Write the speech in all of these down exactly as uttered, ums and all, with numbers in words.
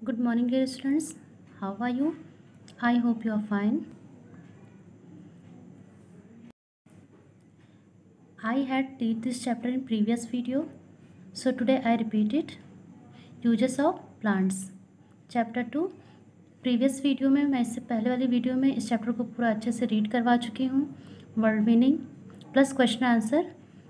Good morning, dear students. How are you? I hope you are fine. I had taught this chapter in previous video, so today I repeat it. Uses of plants. Chapter two. Previous video में मैं इससे पहले वाली video में इस chapter को पूरा अच्छे से रीड करवा चुकी हूँ. Word meaning plus question answer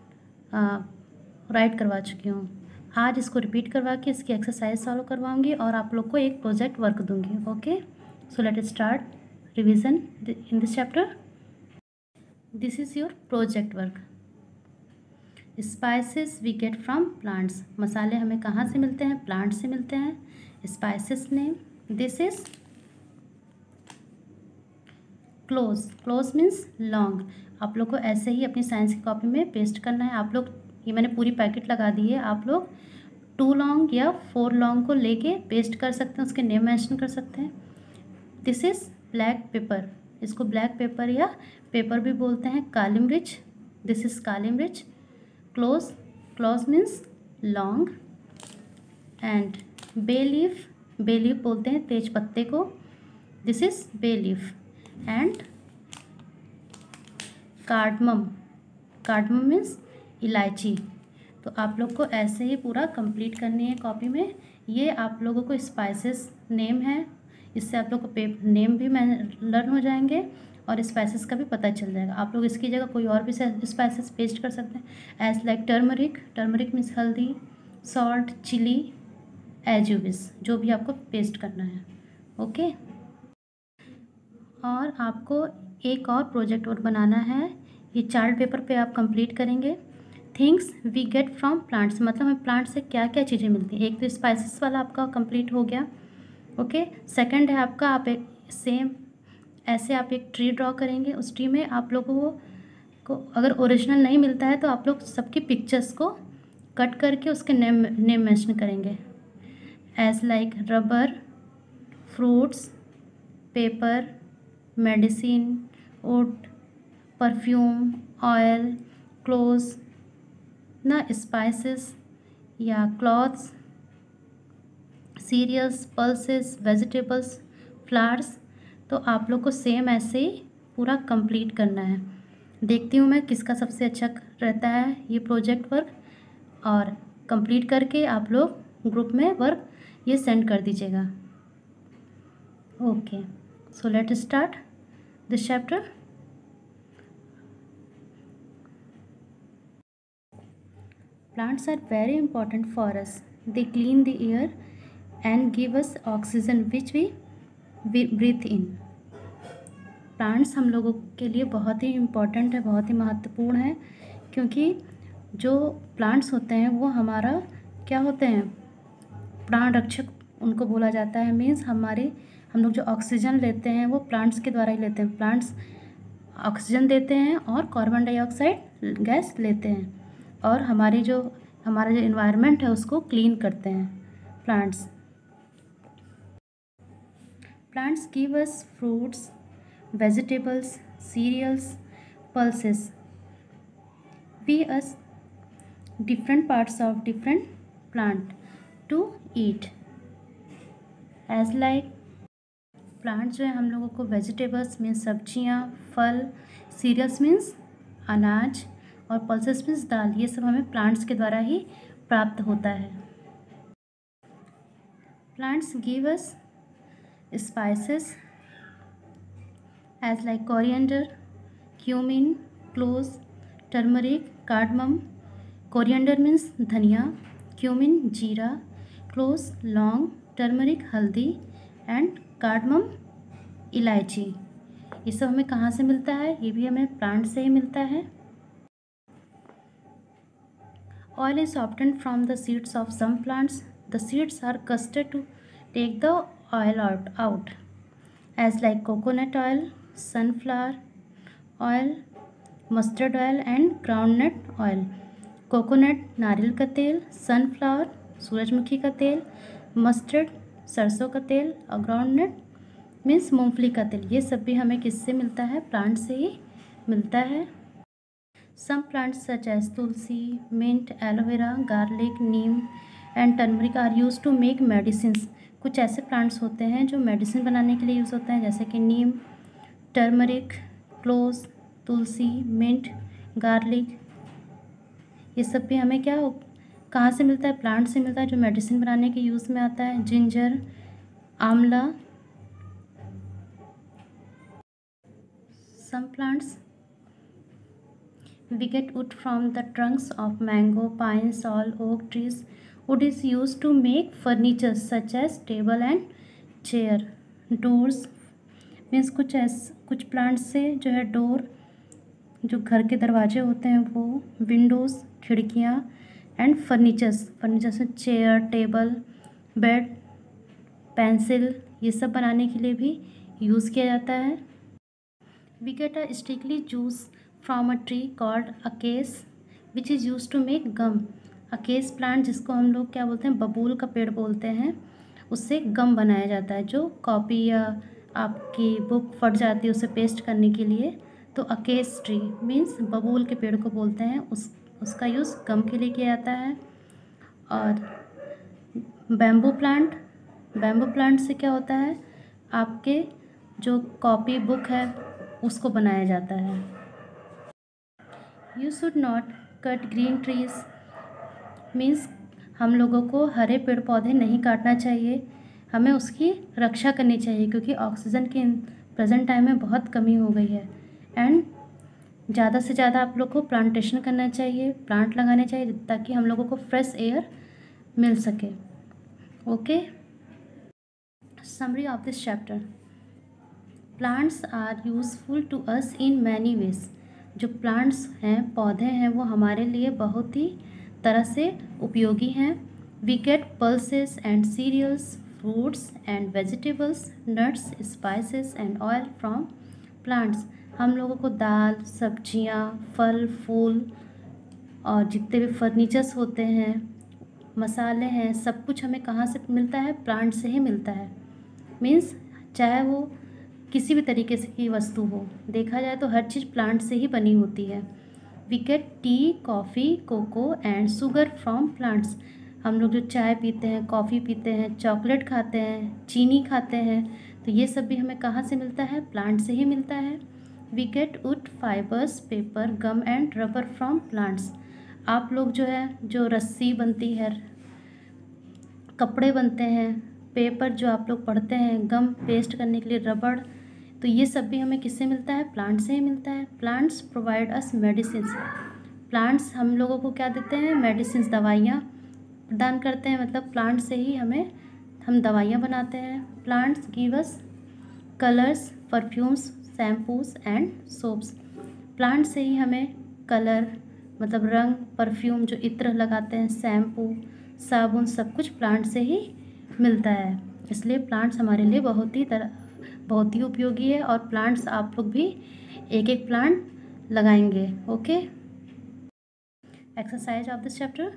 write करवा चुकी हूँ. आज इसको रिपीट करवा के इसकी एक्सरसाइज सॉल्व करवाऊंगी और आप लोग को एक प्रोजेक्ट वर्क दूंगी. Okay, so let start revision in this chapter. This is your project work. Spices we get from plants. मसाले हमें कहाँ से मिलते हैं? प्लांट से मिलते हैं. Spices name. This is clove. Close means laung. आप लोग को ऐसे ही अपनी साइंस की कॉपी में पेस्ट करना है. आप लोग, ये मैंने पूरी पैकेट लगा दी है, आप लोग टू लॉन्ग या फोर लॉन्ग को लेके पेस्ट कर सकते हैं, उसके नेम मेंशन कर सकते हैं. This is black pepper. इसको ब्लैक पेपर या पेपर भी बोलते हैं. काली मिर्च. दिस इज़ काली मिर्च. क्लोज. क्लोज मीन्स लॉन्ग. And bay leaf. Bay leaf बोलते हैं तेज पत्ते को. This is bay leaf. And cardamom. Cardamom means इलायची. तो आप लोग को ऐसे ही पूरा कंप्लीट करनी है कॉपी में. ये आप लोगों को स्पाइसेस नेम है, इससे आप लोग को पे नेम भी मैं लर्न हो जाएंगे और स्पाइसेस का भी पता चल जाएगा. आप लोग इसकी जगह कोई और भी स्पाइसेस पेस्ट कर सकते हैं. As like turmeric. Turmeric means हल्दी. Salt, chilli, as you wish, जो भी आपको पेस्ट करना है. ओके, और आपको एक और प्रोजेक्ट और बनाना है. ये चार्ट पेपर पे आप कंप्लीट करेंगे. Things we get from plants, मतलब हमें प्लांट से क्या क्या चीज़ें मिलती हैं. एक तो स्पाइसेस वाला आपका कंप्लीट हो गया. ओके, सेकंड है आपका, आप एक सेम ऐसे आप एक ट्री ड्रॉ करेंगे. उस ट्री में आप लोगों को, को अगर ओरिजिनल नहीं मिलता है तो आप लोग सबकी पिक्चर्स को कट करके उसके नेम नेम मेंशन करेंगे. As like rubber, fruits, paper, medicine, wood, perfume, oil, clothes ना, स्पाइसेस या clothes, cereals, pulses, vegetables, flowers. तो आप लोग को सेम ऐसे ही पूरा कंप्लीट करना है. देखती हूँ मैं किसका सबसे अच्छा रहता है ये प्रोजेक्ट वर्क, और कंप्लीट करके आप लोग ग्रुप में वर्क ये सेंड कर दीजिएगा. Okay, so let start this chapter. Plants are very important for us. They clean the air and give us oxygen which we breathe in. Plants हम लोगों के लिए बहुत ही इम्पॉर्टेंट है, बहुत ही महत्वपूर्ण है, क्योंकि जो प्लांट्स होते हैं वो हमारा क्या होते हैं? प्राण रक्षक उनको बोला जाता है. मीन्स हमारे हम लोग जो ऑक्सीजन लेते हैं वो प्लांट्स के द्वारा ही लेते हैं. प्लांट्स ऑक्सीजन देते हैं और कार्बन डाइऑक्साइड गैस लेते हैं, और हमारी जो हमारा जो इन्वायरमेंट है उसको क्लीन करते हैं plants. Plants give us fruits, vegetables, cereals, pulses. We us different parts of different plant to eat. As like plants जो है हम लोगों को वेजिटेबल्स मीन्स सब्जियां, फल, सीरियल्स मीन्स अनाज, और पल्सेस मीन्स दाल. ये सब हमें प्लांट्स के द्वारा ही प्राप्त होता है. Plants give us spices as like coriander, cumin, cloves, turmeric, cardamom. Coriander means धनिया, क्यूमिन जीरा, क्लोव्स लौंग, टर्मरिक हल्दी, एंड कार्डमम इलायची. ये सब हमें कहाँ से मिलता है? ये भी हमें प्लांट से ही मिलता है. Oil is obtained from the seeds of some plants. The seeds are crusted to take the oil out, out. As like coconut oil, sunflower oil, mustard oil and groundnut oil. Coconut नारियल का तेल, sunflower सूरजमुखी का तेल, mustard सरसों का तेल, और groundnut मीन्स मूंगफली का तेल. ये सब भी हमें किससे मिलता है? प्लांट से ही मिलता है. Some plants such as tulsi, mint, aloe vera, garlic, neem, and turmeric are use to make medicines. कुछ ऐसे प्लांट्स होते हैं जो मेडिसिन बनाने के लिए यूज़ होते हैं, जैसे कि neem, turmeric, cloves, tulsi, mint, garlic. ये सब भी हमें क्या कहाँ से मिलता है? प्लांट से मिलता है, जो मेडिसिन बनाने के यूज़ में आता है। Ginger, amla. Some plants we get wood from the trunks of mango, pine, sal, oak trees. Wood is used to make furniture such as table and chair. Doors means कुछ ऐस कुछ प्लांट्स से जो है डोर, जो घर के दरवाजे होते हैं वो, विंडोज़, खिड़कियाँ, एंड फर्नीचर्स, फर्नीचर्स में चेयर, टेबल, बेड, पेंसिल, ये सब बनाने के लिए भी यूज़ किया जाता है। We get a sticky juice from a tree called acacia which is used to make gum. acacia plant जिसको हम लोग क्या बोलते हैं? बबूल का पेड़ बोलते हैं। उससे गम बनाया जाता है, जो कॉपी या आपकी बुक फट जाती है उसे पेस्ट करने के लिए। तो acacia ट्री मीन्स बबूल के पेड़ को बोलते हैं, उस उसका यूज़ गम के लिए किया जाता है। और बैम्बू प्लांट, बैम्बू प्लांट से क्या होता है? आपके जो कॉपी बुक है उसको बनाया जाता है। You should not cut green trees means हम लोगों को हरे पेड़ पौधे नहीं काटना चाहिए, हमें उसकी रक्षा करनी चाहिए, क्योंकि ऑक्सीजन की प्रेजेंट टाइम में बहुत कमी हो गई है। एंड ज़्यादा से ज़्यादा आप लोग को प्लांटेशन करना चाहिए, प्लांट लगाने चाहिए, ताकि हम लोगों को फ्रेश एयर मिल सके। Okay, summary of this chapter. Plants are useful to us in many ways. जो प्लांट्स हैं, पौधे हैं, वो हमारे लिए बहुत ही तरह से उपयोगी हैं। We get pulses and cereals, fruits and vegetables, nuts, spices and oil from plants. हम लोगों को दाल, सब्जियां, फल, फूल और जितने भी फर्नीचर्स होते हैं, मसाले हैं, सब कुछ हमें कहाँ से मिलता है? प्लांट से ही मिलता है। मीन्स चाहे वो किसी भी तरीके से की वस्तु हो, देखा जाए तो हर चीज़ प्लांट से ही बनी होती है। We get tea, coffee, cocoa and sugar from plants. हम लोग जो चाय पीते हैं, कॉफ़ी पीते हैं, चॉकलेट खाते हैं, चीनी खाते हैं, तो ये सब भी हमें कहाँ से मिलता है? प्लांट से ही मिलता है। We get wood, fibres, paper, gum and rubber from plants. आप लोग जो है, जो रस्सी बनती है, कपड़े बनते हैं, पेपर जो आप लोग पढ़ते हैं, गम पेस्ट करने के लिए, रबड़, तो ये सब भी हमें किससे मिलता है? प्लांट से ही मिलता है। Plants provide us medicines. Plants हम लोगों को क्या देते हैं? मेडिसिन्स, दवाइयाँ प्रदान करते हैं, मतलब प्लांट से ही हमें हम दवाइयाँ बनाते हैं। Plants give us colours, perfumes, shampoos and soaps. Plant से ही हमें कलर, मतलब रंग, परफ्यूम जो इत्र लगाते हैं, शैम्पू, साबुन, सब कुछ प्लांट से ही मिलता है। इसलिए प्लांट्स हमारे लिए बहुत ही तरह बहुत ही उपयोगी है। और प्लांट्स आप लोग भी एक एक प्लांट लगाएंगे। Okay, exercise of this chapter.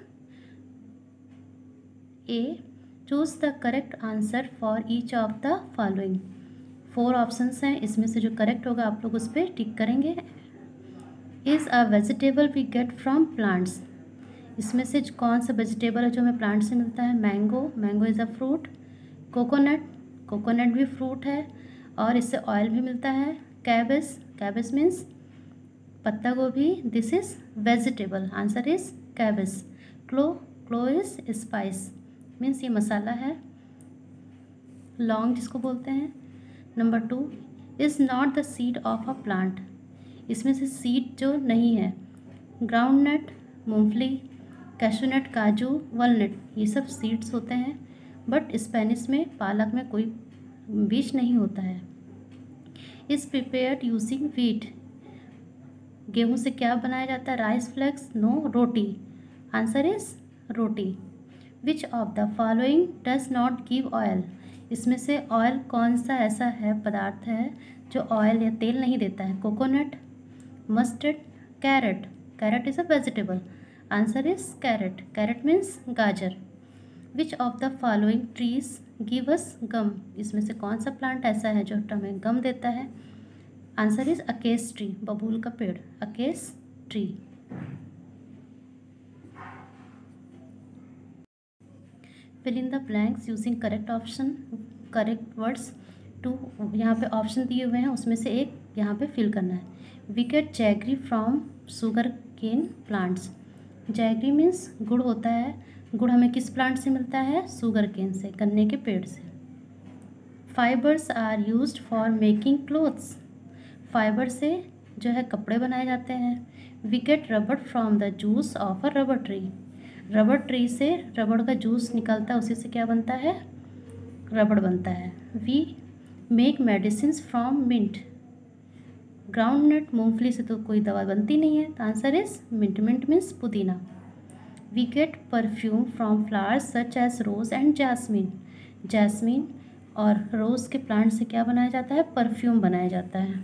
A, choose the correct answer for each of the following. Four options हैं, इसमें से जो करेक्ट होगा आप लोग उस पर टिक करेंगे। Is a vegetable we get from plants. इसमें से कौन सा वेजिटेबल है जो हमें प्लांट से मिलता है? Mango, mango is a fruit. Coconut, coconut भी फ्रूट है और इससे ऑयल भी मिलता है। कैबेज, कैबेज मीन्स पत्ता गोभी, this is vegetable, answer is cabbage. Cloves, cloves is spice means ये मसाला है, लौंग जिसको बोलते हैं। Number two, is not the seed of a plant. इसमें से सीड जो नहीं है। ग्राउंड नट, मूँगफली, कैशूनट, काजू, वॉलनट, ये सब सीड्स होते हैं, बट स्पेनिश में, पालक में कोई बीज नहीं होता है। Is prepared using wheat. गेहूँ से क्या बनाया जाता है? Rice flakes, no, roti, answer is roti. Which of the following does not give oil. इसमें से ऑयल कौन सा ऐसा है, पदार्थ है जो ऑयल या तेल नहीं देता है? Coconut, mustard, carrot, carrot is a vegetable, answer is carrot, carrot means गाजर। Which of the following trees give us gum. इसमें से कौन सा प्लांट ऐसा है जो हमें गम देता है? आंसर इज अकेस ट्री, बबूल का पेड़, acacia tree. Fill in the blanks using correct option, correct words too. यहाँ पे ऑप्शन दिए हुए हैं, उसमें से एक यहाँ पे फिल करना है। We get jaggery from sugar cane plants. Jaggery means गुड़ होता है। गुड़ हमें किस प्लांट से मिलता है? शुगर केन से, गन्ने के पेड़ से। Fibres are used for making clothes. Fibre से जो है कपड़े बनाए जाते हैं। We get rubber from the juice of a rubber tree. Rubber tree से रबड़ का जूस निकलता है, उसी से क्या बनता है? रबड़ बनता है। We make medicines from mint. Groundnut, मूँगफली से तो कोई दवा बनती नहीं है, तो answer is mint. Mint means पुदीना। We get perfume from flowers such as rose and jasmine. Jasmine और रोज़ के प्लांट से क्या बनाया जाता है? परफ्यूम बनाया जाता है।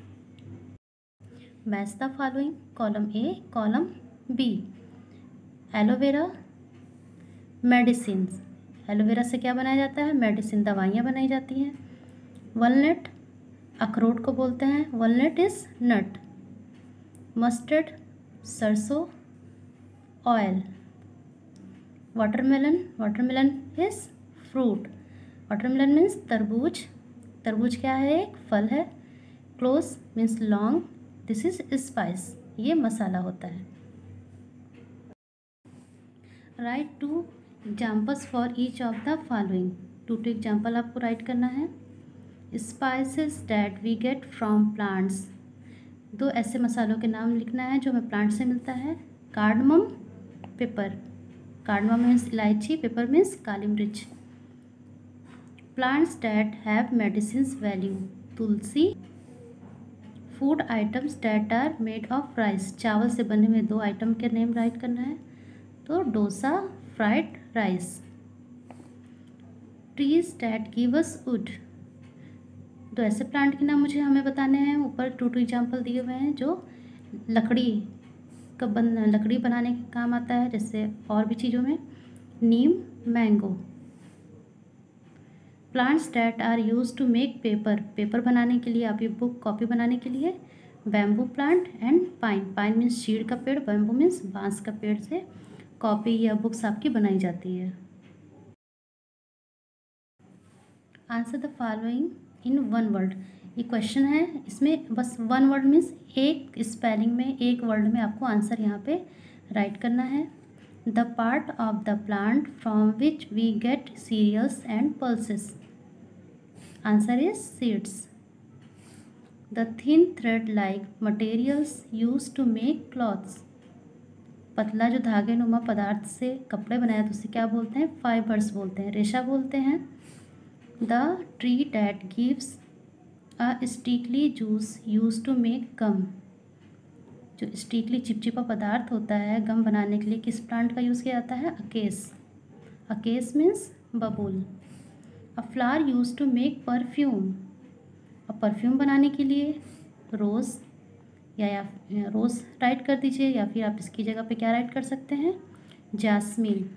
Match the following, column A, column B. Aloe vera medicine, aloe vera से क्या बनाया जाता है? मेडिसिन, दवाइयाँ बनाई जाती हैं। वॉलनट, अखरोट को बोलते हैं, वॉलनट इज नट। मस्टर्ड, सरसों, oil. Watermelon, watermelon is fruit. Watermelon means तरबूज, तरबूज क्या है? एक फल है। क्लोज मीन्स लॉन्ग, दिस इज स्पाइस, ये मसाला होता है। Write two examples for each of the following. Two two example आपको राइट करना है। Spices that we get from plants. दो ऐसे मसालों के नाम लिखना है जो हमें प्लांट से मिलता है। Cardamom, pepper. कार्डमम मीन्स इलायची, पेपर मीन्स काली मिर्च। Plants that have medicines value, tulsi. Food items that are made of rice. चावल से बने हुए दो आइटम के नेम राइट करना है, तो dosa, fried rice. Trees that give us wood. तो ऐसे प्लांट के नाम मुझे हमें बताने हैं। ऊपर टू टू एग्जाम्पल दिए हुए हैं जो लकड़ी का बन लकड़ी बनाने के काम आता है, जैसे और भी चीज़ों में। Neem, mango. Plants that are use to make paper, paper बनाने के लिए, आपकी बुक कॉपी बनाने के लिए। Bamboo plant and pine, pine means चीड़ का पेड़, बैम्बू मीन्स बांस का पेड़ से कॉपी या बुक्स आपकी बनाई जाती है। Answer the following in one word. ये क्वेश्चन है, इसमें बस वन वर्ड मीन्स एक स्पेलिंग में, एक वर्ड में आपको आंसर यहाँ पे राइट करना है। The part of the plant from which we get cereals and pulses. Answer is seeds. The thin thread like materials use to make clothes. पतला जो धागे नुमा पदार्थ से कपड़े बनाया तो उसे क्या बोलते हैं? फाइबर्स बोलते हैं, रेशा बोलते हैं। The tree that gives a sticky juice use to make gum. जो स्टिकली चिपचिपा पदार्थ होता है गम बनाने के लिए किस प्लांट का यूज़ किया जाता है? अकेस। अकेस मीन्स बबूल। A flower use to make perfume. अब परफ्यूम बनाने के लिए रोज़ या, या रोज़ राइट कर दीजिए, या फिर आप इसकी जगह पे क्या राइट कर सकते हैं? Jasmine.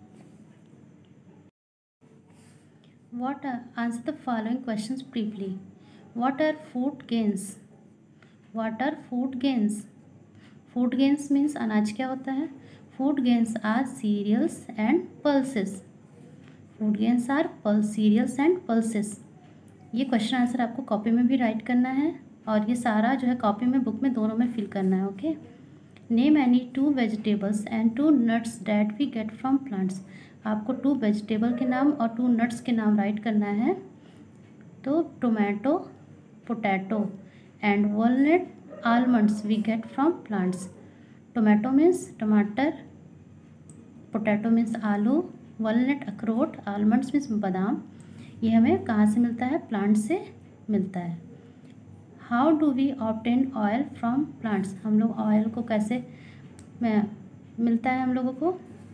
What are, answer the following questions briefly. What are food grains? What are food grains? Food grains means अनाज क्या होता है? Food grains are cereals and pulses. Food grains are pulse, cereals and pulses. ये question answer आपको copy में भी right करना है, और ये सारा जो है कॉपी में, बुक में, दोनों में फिल करना है। Okay. Name any two vegetables and two nuts that we get from plants. आपको टू वेजिटेबल के नाम और टू नट्स के नाम राइट करना है। तो tomato, potato and walnut, almonds we get from plants. Tomato means टमाटर, पोटैटो मीन्स आलू, वॉलनट अखरोट, आलमंड्स मीन्स बादाम। ये हमें कहाँ से मिलता है? प्लांट से मिलता है। How do we obtain oil from plants. हम लोग ऑयल को कैसे मिलता है हम लोगों को?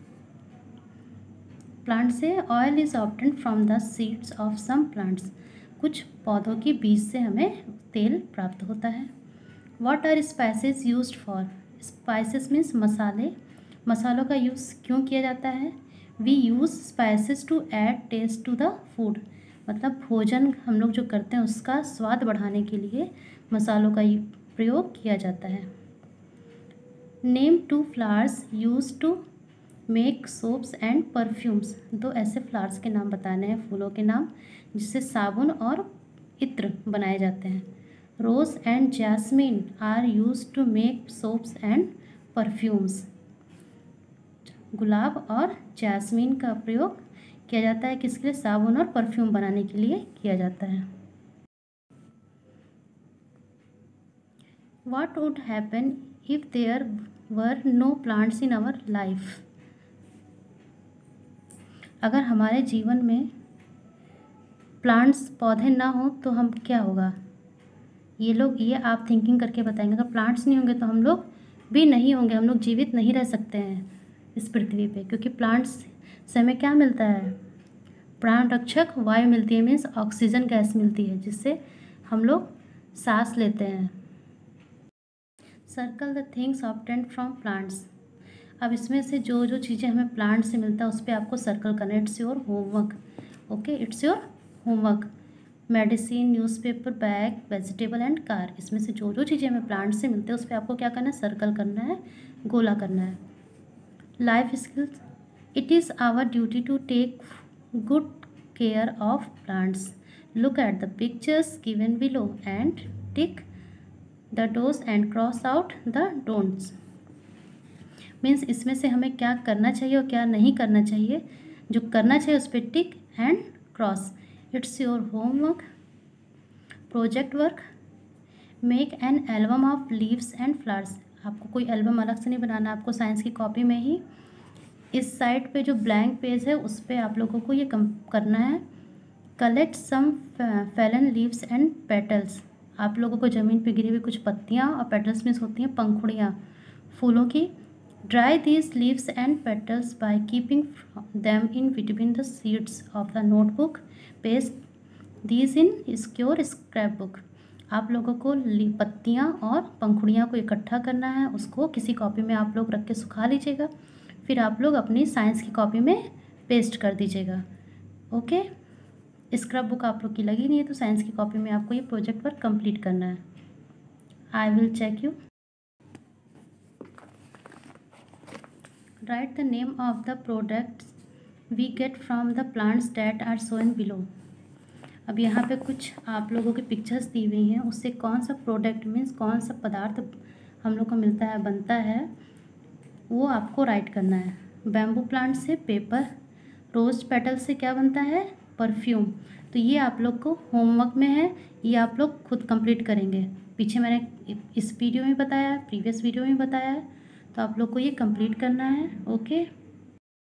प्लांट से। Oil is obtain from the seeds of some plants. कुछ पौधों के बीज से हमें तेल प्राप्त होता है। What are spices used for. Spices means मसाले। मसालों का यूज़ क्यों किया जाता है? We use spices to add taste to the food. मतलब भोजन हम लोग जो करते हैं उसका स्वाद बढ़ाने के लिए मसालों का प्रयोग किया जाता है। Name two flowers use to make soaps and perfumes. दो ऐसे फ्लावर्स के नाम बताने हैं, फूलों के नाम, जिससे साबुन और इत्र बनाए जाते हैं। Rose and jasmine are used to make soaps and perfumes. गुलाब और जैस्मिन का प्रयोग किया जाता है किसके लिए? साबुन और परफ्यूम बनाने के लिए किया जाता है। What would happen if there were no plants in our life? अगर हमारे जीवन में प्लांट्स पौधे ना हो तो हम क्या होगा? ये लोग ये आप थिंकिंग करके बताएंगे। अगर प्लांट्स नहीं होंगे तो हम लोग भी नहीं होंगे, हम लोग जीवित नहीं रह सकते हैं इस पृथ्वी पे, क्योंकि प्लांट्स से हमें क्या मिलता है? प्राण रक्षक वायु मिलती है, मीन्स ऑक्सीजन गैस मिलती है, जिससे हम लोग सांस लेते हैं। Circle the things obtained from plants. अब इसमें से जो जो चीज़ें हमें प्लांट से मिलता है उस पर आपको सर्कल करना है। It's your homework, okay, it's your homework. Medicine, newspaper, bag, vegetable and car, इसमें से जो जो चीज़ें हमें प्लांट से मिलते हैं उस पर आपको क्या करना है? सर्कल करना है, गोला करना है। Life skills, it is our duty to take good care of plants. Look at the pictures given below and tick the dos and cross out the don'ts. Means इसमें से हमें क्या करना चाहिए और क्या नहीं करना चाहिए। जो करना चाहिए उस पर tick and cross. It's your homework. Project work, make an album of leaves and flowers. आपको कोई एल्बम अलग से नहीं बनाना, आपको साइंस की कॉपी में ही इस साइड पे जो ब्लैंक पेज है उस पर आप लोगों को ये कम करना है। Collect some fallen leaves and petals. आप लोगों को ज़मीन पे गिरी हुई कुछ पत्तियाँ और पेटल्स मीन्स होती हैं पंखुड़ियाँ फूलों की। Dry these leaves and petals by keeping them in between the sheets of the notebook. Paste these in secure scrapbook. आप लोगों को पत्तियाँ और पंखुड़ियाँ को इकट्ठा करना है, उसको किसी कॉपी में आप लोग रख के सुखा लीजिएगा, फिर आप लोग अपनी साइंस की कॉपी में पेस्ट कर दीजिएगा। ओके, स्क्रैप बुक आप लोग की लगी नहीं है तो साइंस की कॉपी में आपको ये प्रोजेक्ट वर्क कंप्लीट करना है। I will check you. Write the name of the products we get from the plants that are shown below. अब यहाँ पे कुछ आप लोगों की पिक्चर्स दी हुई हैं, उससे कौन सा प्रोडक्ट मीन्स कौन सा पदार्थ हम लोग को मिलता है, बनता है, वो आपको राइट करना है। बैम्बू प्लांट से पेपर, रोज पेटल से क्या बनता है? परफ्यूम। तो ये आप लोग को होमवर्क में है, ये आप लोग खुद कंप्लीट करेंगे। पीछे मैंने इस वीडियो में बताया है, प्रीवियस वीडियो में बताया है, तो आप लोग को ये कंप्लीट करना है। ओके।